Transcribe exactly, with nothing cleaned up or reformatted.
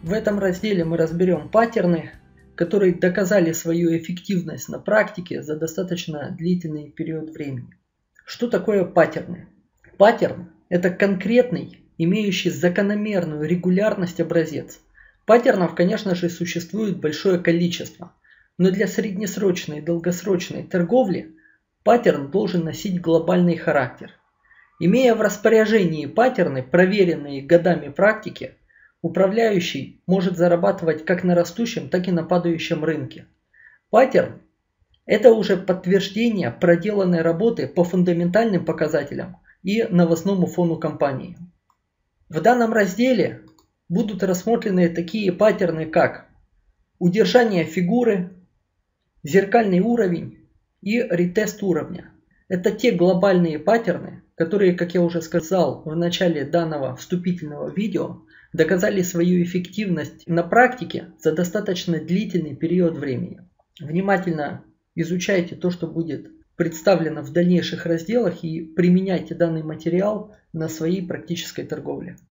В этом разделе мы разберем паттерны, которые доказали свою эффективность на практике за достаточно длительный период времени. Что такое паттерны? Паттерн – это конкретный, имеющий закономерную регулярность образец. Паттернов, конечно же, существует большое количество, но для среднесрочной и долгосрочной торговли паттерн должен носить глобальный характер. Имея в распоряжении паттерны, проверенные годами практики, управляющий может зарабатывать как на растущем, так и на падающем рынке. Паттерн – это уже подтверждение проделанной работы по фундаментальным показателям и новостному фону компании. В данном разделе будут рассмотрены такие паттерны, как удержание фигуры, зеркальный уровень и ретест уровня. Это те глобальные паттерны, которые, как я уже сказал в начале данного вступительного видео, доказали свою эффективность на практике за достаточно длительный период времени. Внимательно изучайте то, что будет представлено в дальнейших разделах, и применяйте данный материал на своей практической торговле.